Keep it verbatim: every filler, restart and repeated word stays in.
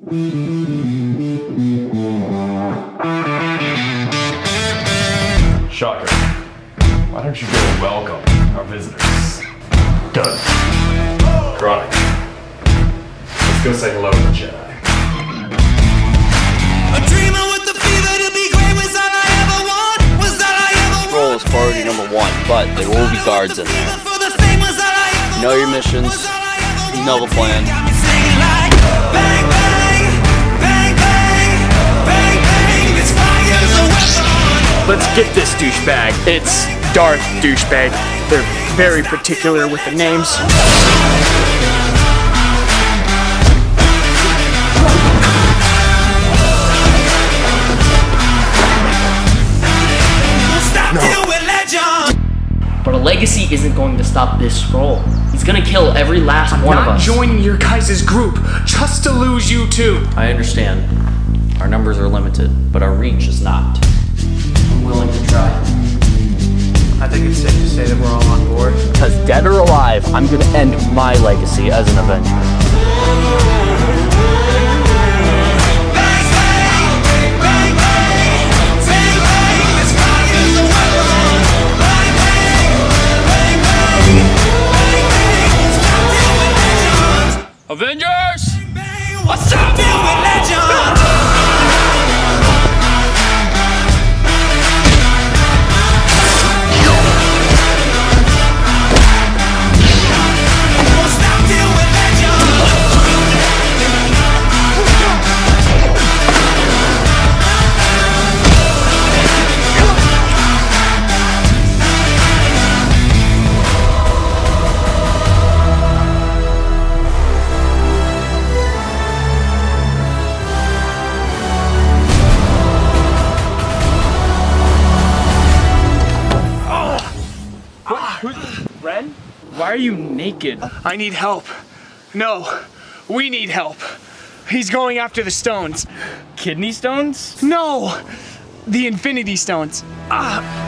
Shocker. Why don't you go and welcome our visitors? Done. Chronic. Let's go say hello to the Jedi. A dreamer with the fever to be great was all I ever want. Was all I ever want. Role is priority number one, but there will be guards in there. Know your missions. You know the plan. Let's get this douchebag. It's Darth Douchebag. They're very particular with the names. But a legacy isn't going to stop this scroll. He's gonna kill every last I'm one not of us. joining your guys' group just to lose you too. I understand. Our numbers are limited, but our reach is not. I'm willing to try. I think it's safe to say that we're all on board. Because dead or alive, I'm gonna end my legacy as an Avenger. Avengers! What's up, doing legend? Ren? Why are you naked? I need help. No, we need help. He's going after the stones. Kidney stones? No, the Infinity Stones. Ah.